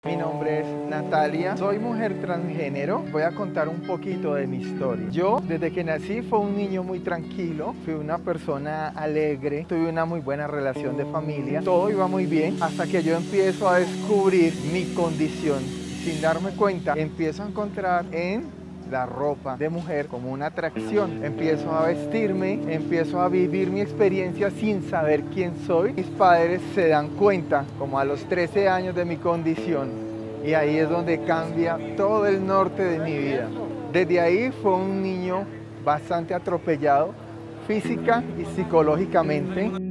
Mi nombre es Natalia, soy mujer transgénero. Voy a contar un poquito de mi historia. Yo, desde que nací, fui un niño muy tranquilo, fui una persona alegre, tuve una muy buena relación de familia, todo iba muy bien hasta que yo empiezo a descubrir mi condición. Sin darme cuenta, empiezo a encontrar en la ropa de mujer como una atracción. Empiezo a vestirme, empiezo a vivir mi experiencia sin saber quién soy. Mis padres se dan cuenta como a los 13 años de mi condición y ahí es donde cambia todo el norte de mi vida. Desde ahí fue un niño bastante atropellado física y psicológicamente.